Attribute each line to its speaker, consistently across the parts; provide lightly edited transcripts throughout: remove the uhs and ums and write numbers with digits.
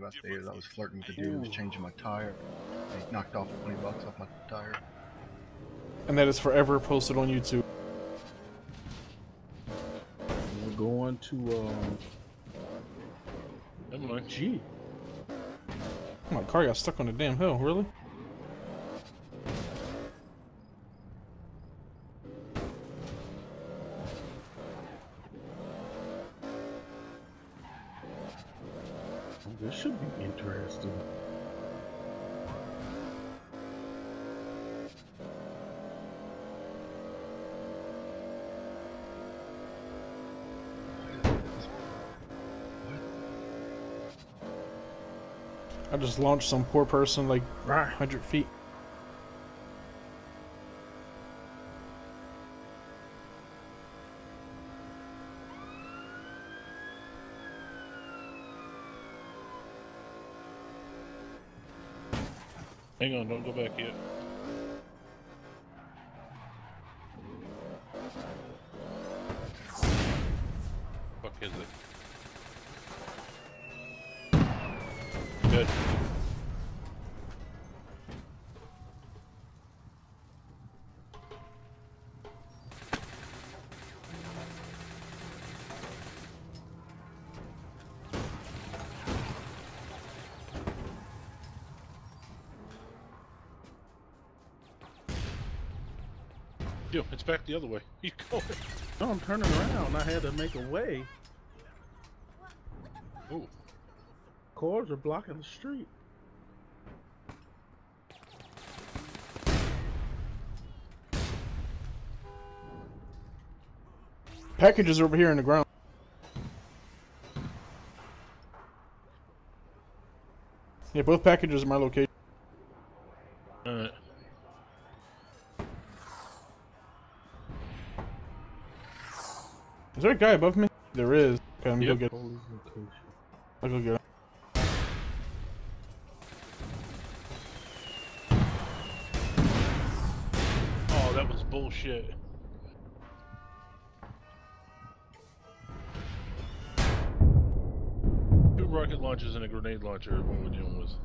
Speaker 1: I stated I was flirting with the dude who was changing my tire. And he knocked off 20 bucks off my tire.
Speaker 2: And that is forever posted on YouTube.
Speaker 3: We're going to G.
Speaker 2: My car got stuck on the damn hill, really?
Speaker 3: This should be interesting.
Speaker 2: I just launched some poor person like 100 feet.
Speaker 4: Hang on, don't go back yet. Fuck is it? Good. Yo, it's back the other way. You going?
Speaker 3: No, I'm turning around. I had to make a way.
Speaker 4: Ooh.
Speaker 3: Cars are blocking the street.
Speaker 2: Packages are over here in the ground. Yeah, both packages are my location.
Speaker 4: Alright.
Speaker 2: Is there a guy above me? There is. Okay, let me go
Speaker 4: Yep.
Speaker 2: get
Speaker 3: Police location.
Speaker 2: I'll go get him.
Speaker 4: Oh, that was bullshit. Two rocket launchers and a grenade launcher is what we're dealing with.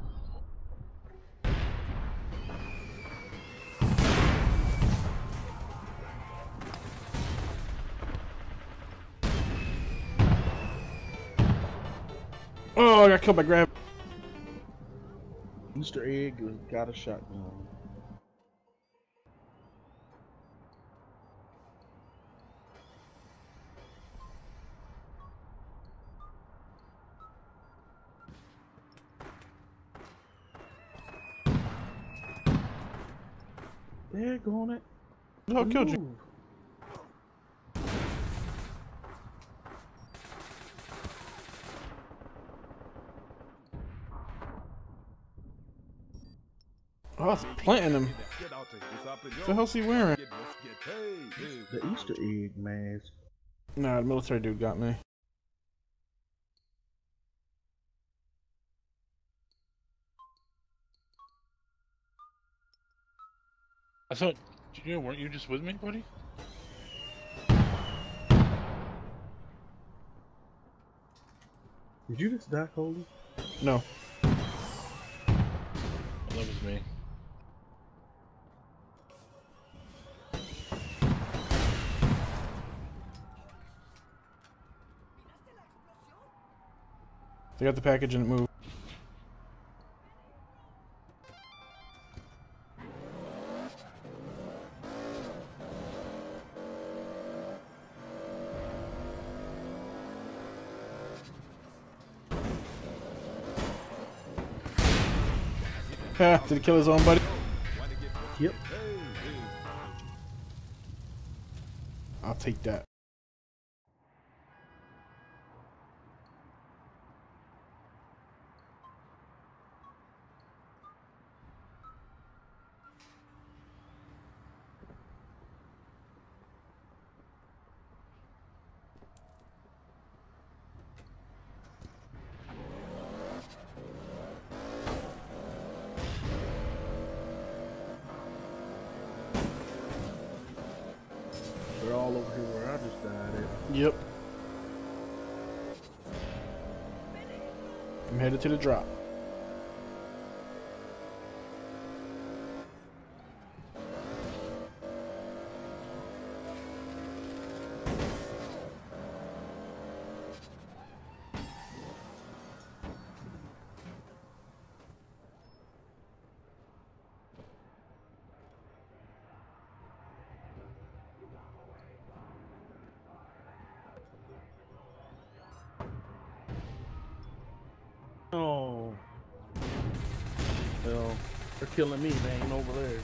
Speaker 2: Oh, I got killed by Grab.
Speaker 3: Mr. Egg got a shotgun. They're going it.
Speaker 2: Who killed you?
Speaker 3: Move.
Speaker 2: Oh, I was planting him. What the hell's he wearing?
Speaker 3: The Easter egg mask.
Speaker 2: Nah, the military dude got me.
Speaker 4: I thought, you know, weren't you just with me, buddy?
Speaker 3: Did you just die, Cody?
Speaker 2: No.
Speaker 4: Oh, that was me.
Speaker 2: They got the package and it moved. Ha, did he kill his own buddy?
Speaker 3: Yep.
Speaker 2: I'll take that.
Speaker 3: They're all over here where I just died at.
Speaker 2: Yep. I'm headed to the drop.
Speaker 3: Oh. Well, they're killing me. They ain't over there.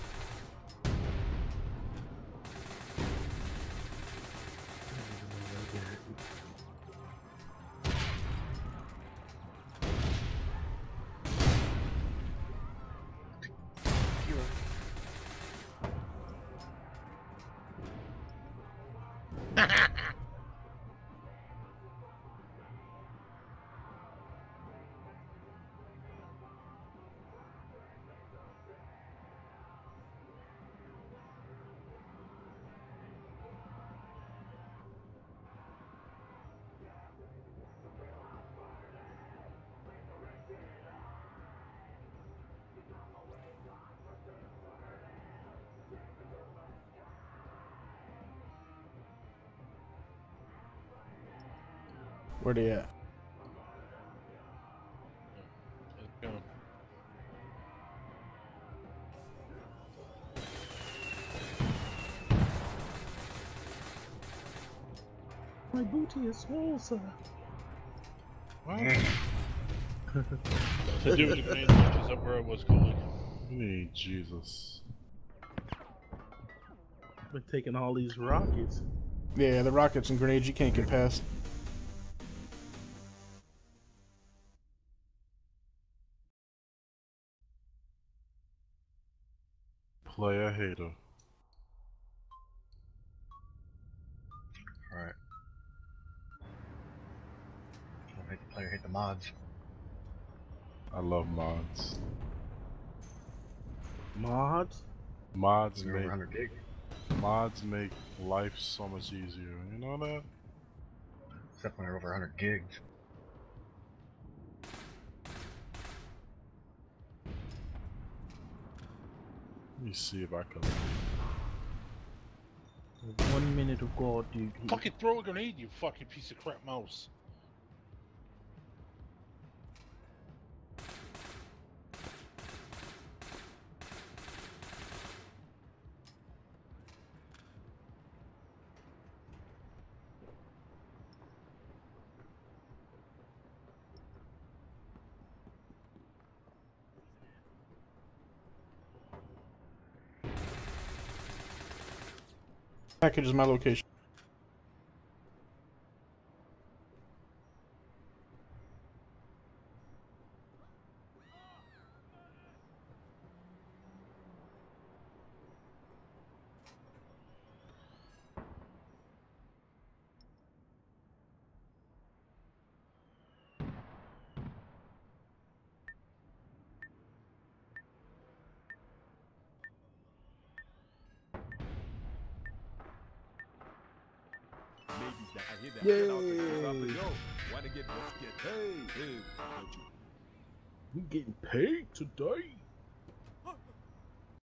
Speaker 2: Where they at?
Speaker 4: Let's go.
Speaker 3: My booty is small, sir.
Speaker 4: What? To do with the grenade launches up where I was, Coley.
Speaker 5: Hey, Jesus.
Speaker 3: Been taking all these rockets.
Speaker 2: Yeah, the rockets and grenades you can't get past.
Speaker 5: Player hater.
Speaker 1: Alright. Don't hate the player, hate the mods.
Speaker 5: I love mods.
Speaker 3: Mods?
Speaker 5: Mods
Speaker 1: Over
Speaker 5: make
Speaker 1: 100 gig.
Speaker 5: mods make life so much easier. You know that?
Speaker 1: Except when they're over 100 gigs.
Speaker 5: Let me see if I can.
Speaker 3: 1 minute of God duty.
Speaker 4: Fucking throw a grenade, you fucking piece of crap mouse.
Speaker 2: Package is my location.
Speaker 3: We getting paid today.